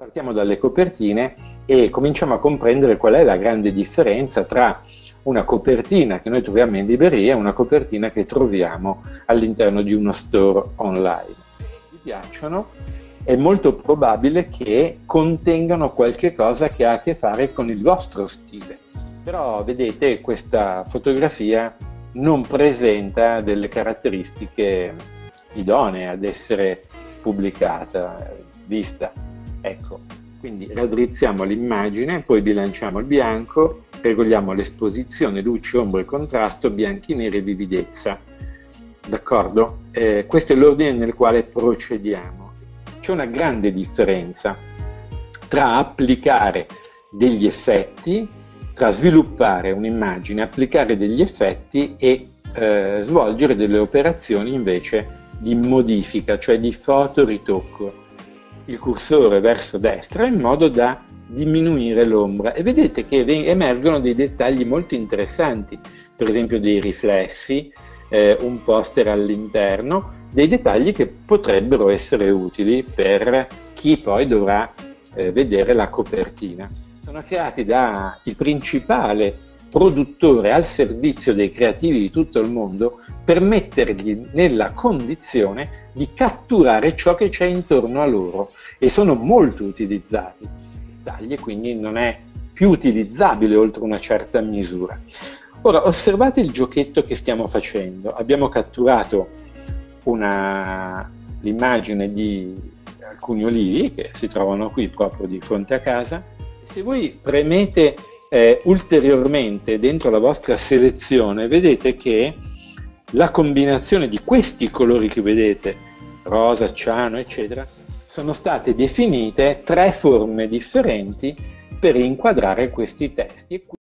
Partiamo dalle copertine e cominciamo a comprendere qual è la grande differenza tra una copertina che noi troviamo in libreria e una copertina che troviamo all'interno di uno store online. Se vi piacciono, è molto probabile che contengano qualche cosa che ha a che fare con il vostro stile. Però vedete, questa fotografia non presenta delle caratteristiche idonee ad essere pubblicata, vista. Ecco, quindi raddrizziamo l'immagine, poi bilanciamo il bianco, regoliamo l'esposizione, luce, ombre, contrasto, bianchi, neri e vividezza. D'accordo? Questo è l'ordine nel quale procediamo. C'è una grande differenza tra applicare degli effetti, tra sviluppare un'immagine, applicare degli effetti e svolgere delle operazioni invece di modifica, cioè di fotoritocco. Il cursore verso destra in modo da diminuire l'ombra e vedete che emergono dei dettagli molto interessanti, per esempio dei riflessi, un poster all'interno, dei dettagli che potrebbero essere utili per chi poi dovrà vedere la copertina. Sono creati da il principale produttore al servizio dei creativi di tutto il mondo per mettergli nella condizione di catturare ciò che c'è intorno a loro e sono molto utilizzati. Dettagli, quindi non è più utilizzabile oltre una certa misura. Ora osservate il giochetto che stiamo facendo. Abbiamo catturato l'immagine di alcuni olivi che si trovano qui proprio di fronte a casa. Se voi premete ulteriormente dentro la vostra selezione, vedete che la combinazione di questi colori che vedete, rosa, ciano, eccetera, sono state definite 3 forme differenti per inquadrare questi testi.